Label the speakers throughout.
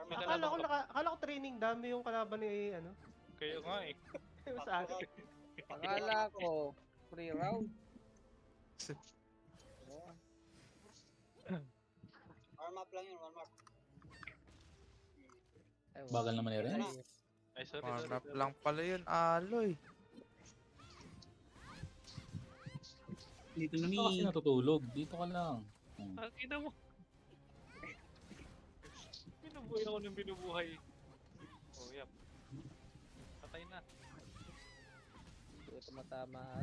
Speaker 1: May kalaban ka.
Speaker 2: Akala ko training dami yung kalaban ni ano.
Speaker 1: Kaya nga eh.
Speaker 2: Sa akin.
Speaker 3: Akala ko, free round.
Speaker 4: Warm up lang yun, warm up.
Speaker 5: Bagal naman ni Renz.
Speaker 1: Ay, sorry.
Speaker 6: Warm up lang pala yun, Aloy.
Speaker 7: Dito na
Speaker 5: Dito kasi
Speaker 7: ni.
Speaker 5: natutulog. Dito ka lang.
Speaker 1: Ang ina mo. Binubuhay ako ng binubuhay. Oh, yap. Patay na.
Speaker 3: Hindi ko tumatama.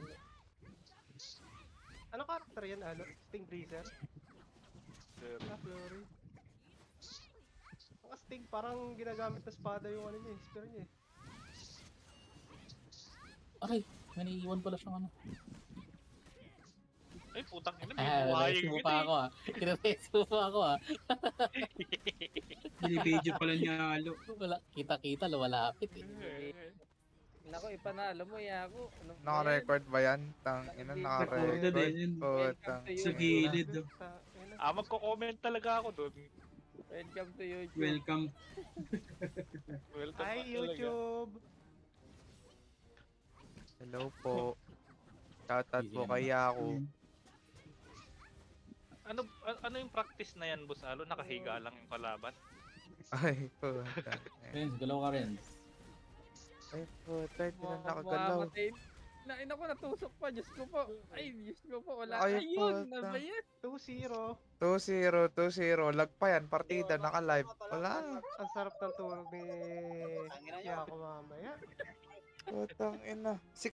Speaker 2: Ano character yan, ano? Sting Breezer?
Speaker 1: Sir.
Speaker 2: Flurry. Ang Sting, parang ginagamit na espada yung ano niya, spear niya eh.
Speaker 5: Aray, may naiiwan pala siyang ano.
Speaker 1: Ay, putang ina.
Speaker 5: Nice mo pa ako ah. Nice mo pa ako ah.
Speaker 7: Binibidyo pala niya Alo.
Speaker 5: Wala, kita-kita, lumalapit eh.
Speaker 3: Nako, ipanalo mo ya ako. Ano ba yan?
Speaker 6: Naka-record ba yan? Tang ina,
Speaker 7: Recorded
Speaker 6: naka-record.
Speaker 7: yun.
Speaker 6: Putang.
Speaker 7: Sa gilid. Oh.
Speaker 1: Magko-comment talaga ako doon.
Speaker 3: Welcome to YouTube.
Speaker 7: Welcome.
Speaker 1: Welcome
Speaker 2: Hi,
Speaker 1: back talaga.
Speaker 2: YouTube!
Speaker 6: Hello po. Shoutout po kay Yaku.
Speaker 1: Ano yung practice na yan, Boss Alo? Nakahiga lang yung kalaban?
Speaker 6: Ay, puta.
Speaker 5: Renz, galaw ka Renz.
Speaker 6: Ay, puta. Hindi na nakagalaw.
Speaker 3: Ina ko, natusok pa. Diyos ko po. Ay, Diyos ko po. Wala.
Speaker 6: Ay,
Speaker 3: Ayun,
Speaker 6: puta.
Speaker 3: na ba yan?
Speaker 2: 2-0.
Speaker 6: 2-0. Lag pa yan. Partida. Naka-live. Wala.
Speaker 2: Ang sarap ng tulog ni Yako mamaya.
Speaker 6: Putang ina.